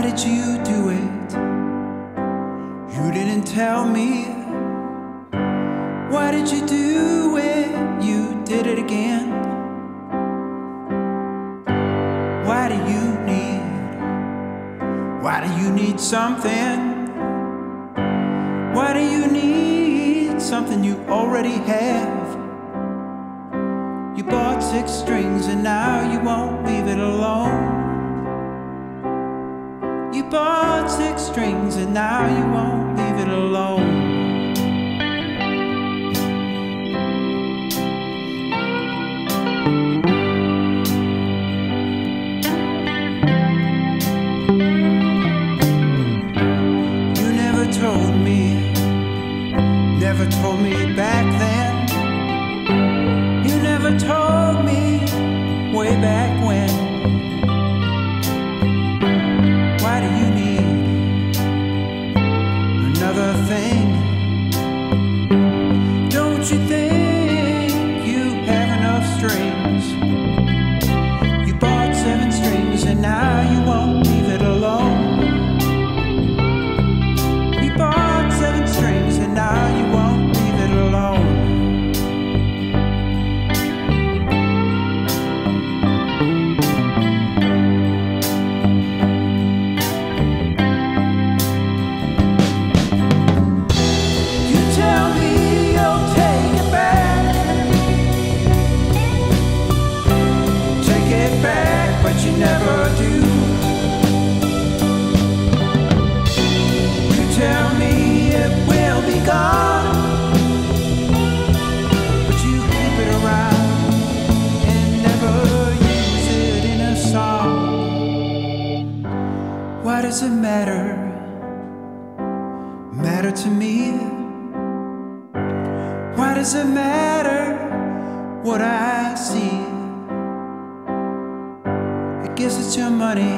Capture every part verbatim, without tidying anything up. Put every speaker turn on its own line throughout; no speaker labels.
did you do it? You didn't tell me. Why did you do it? You did it again. Why do you need? Why do you need something? Why do you need something you already have? You bought six strings and now you won't leave it alone. You bought six strings and now you won't leave it alone. You never told me, never told me back then. You never told me way back when. Why do you need another thing? Don't you think you have enough strings? You bought seven strings and now you won't leave it alone. You bought seven strings and now you won't leave it alone. But you never do. You tell me it will be gone, but you keep it around and never use it in a song. Why does it matter? Matter to me? Why does it matter what I see? Guess it's your money,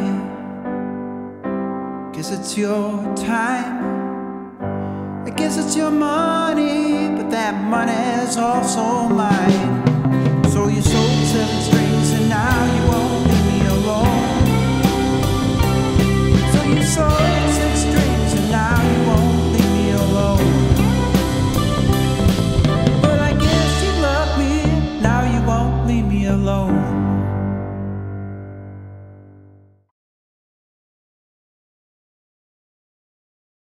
guess it's your time. I guess it's your money, but that money is also mine. So you sold seven strings and now